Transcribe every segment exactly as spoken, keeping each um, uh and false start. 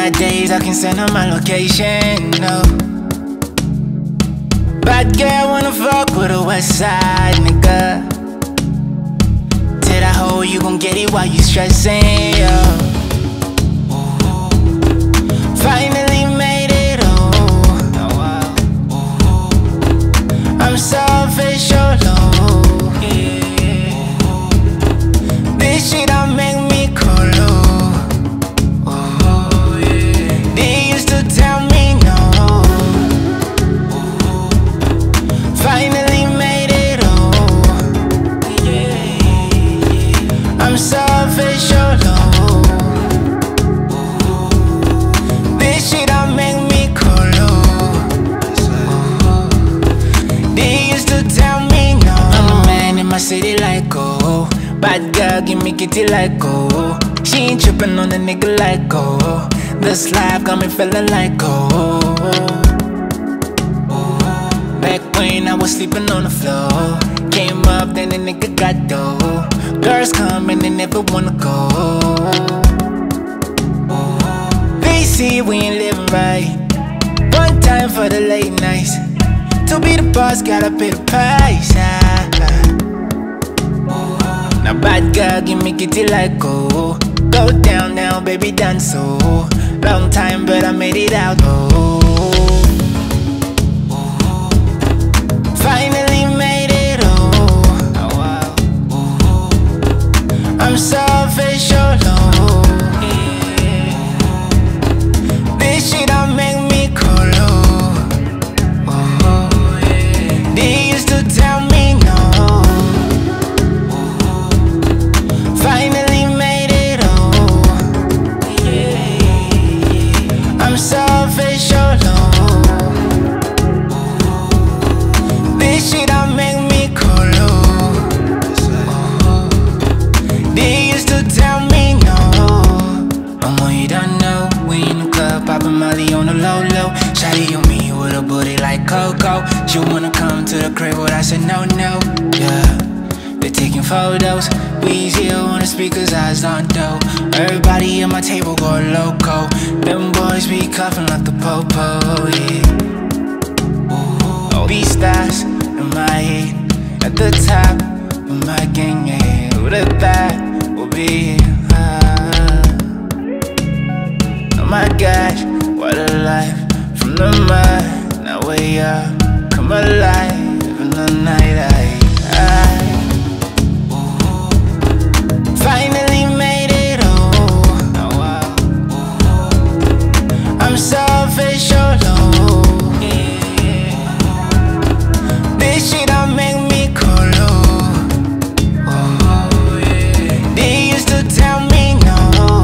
Nowadays I can send her my location, no. Bad girl wanna fuck with a west side nigga. To that hoe you gon' get it while you stressing, yo. Finally made it, oh. I'm selfish, oh low. This shit don't make me cool, oh. They used to tell me no. Finally made it, oh. I'm selfish, oh low. This shit don't make me cool, oh. They used to tell me no. I'm the man in my city like, oh. Bad girl, give me kitty like, oh. She ain't trippin' on a nigga like, oh. This life got me feeling like, oh. Back when I was sleeping on the floor, came up, then the nigga got dough. Girls come and they never wanna go. They see we ain't living right. One time for the late nights. To be the boss, gotta pay the price. ah, ah. Now bad girl, give me kitty like, oh. Go down now, baby, dance, oh. Long time, but I made it out, oh. Finally made it, oh. I'm selfish, oh low. This shit don't make me cool, oh. They used to tell me no. Finally made it, oh. I'm selfish, oh low. This shit don't make me cool, oh. They used to tell me no. Mama, you don't know. We in the club, poppin' Molly on the low low. Shawty on me with a booty like Coco. She wanna come to the crib, but I said no, no, yeah. They're taking photos. Weezy on the speakers, eyes on dough. Everybody at my table go loco. Them boys be cuffin' like the popo, yeah. All these stars in my head, at the top of my gang, yeah. Who the thought will be here? Ah. Oh my gosh, what a life. From the mud, now way up. Come alive in the night, I, I finally made it, oh. I'm selfish, oh low. This shit don't make me cool, oh. They used to tell me no.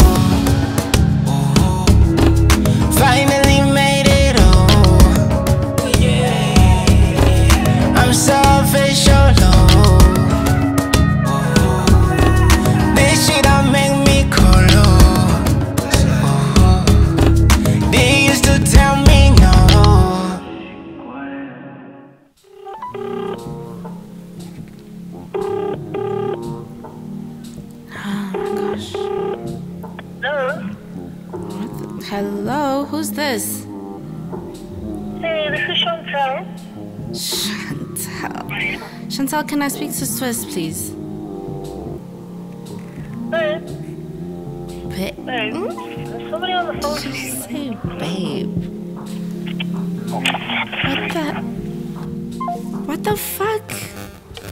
Finally made it, oh. I'm selfish, oh low. This shit don't make me cool, oh. They used to tell me no. Hello, who's this? Hey, this is Chantal. Chantal. Chantal, can I speak to Swiss, please? Hey, Ba- hey, Hmm? there's somebody on the phone. Just say babe. What the? What the fuck?